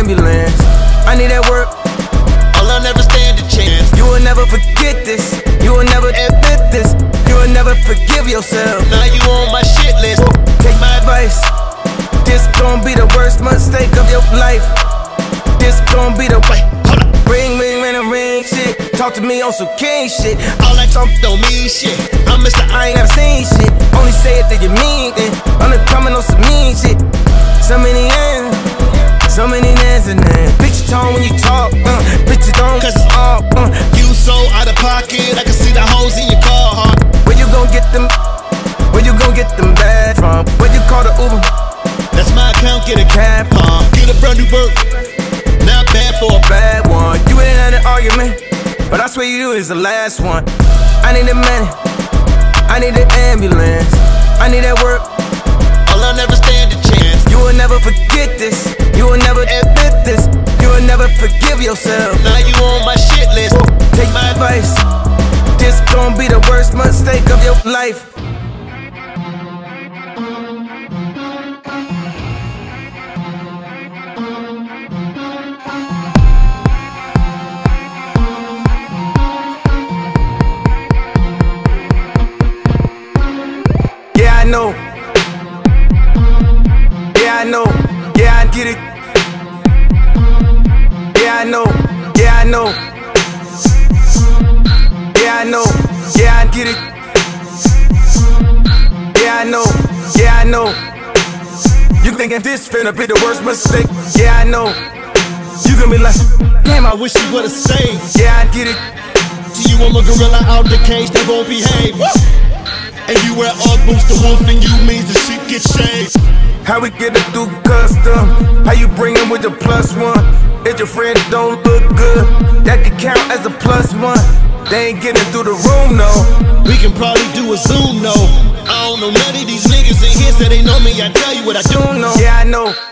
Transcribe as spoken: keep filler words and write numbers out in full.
ambulance. I need that work. I'll never stand a chance. You will never forget this. You will never admit this. You will never forgive yourself. Now you on my shit list. Take my advice. This gon' be the worst mistake of your life. This gon' be the way. Hold up. Ring, ring, ring, ring, shit. Talk to me on some king shit. All that talk don't mean shit. I'm Mister I ain't never seen shit. Only say it that you mean it. I'm the coming on some mean shit. So many ends, so many nans and then. Bitch your tone when you talk, uh, bitch you don't, Cause it's all, uh. You so out of pocket, I can see the holes in your car, heart. Where you gon' get them, where you gon' get them bad from? Where you call the Uber? That's my account, get a Cab, huh? Get a brand new bird. Not bad for a Bad one. You ain't had an argument, but I swear you is the last one. I need the money, I need the ambulance, I need that work. I'll never stand a chance. You will never forget this. You will never admit this. You will never forgive yourself. Now you on my shit list. Take my advice. This gon' be the worst mistake of your life. Yeah, I know. Yeah, I know. Yeah, I get it. Yeah, I know. Yeah, I know. Yeah, I know. Yeah, I get it. Yeah, I know. Yeah, I know. You thinking this finna be the worst mistake? Yeah, I know. You gonna be like, Damn, I wish you would've stayed. yeah, I get it. Do you want a gorilla out the cage that won't behave? And you wear Ugg boots, the wolf in you means the shit get shaved. How we get it through custom? How you bring him with the plus one? If your friend don't look good, that could count as a plus one. They ain't getting through the room, no. We can probably do a Zoom, no. I don't know none of these niggas in here, so they know me. I tell you what I do know. Yeah, I know.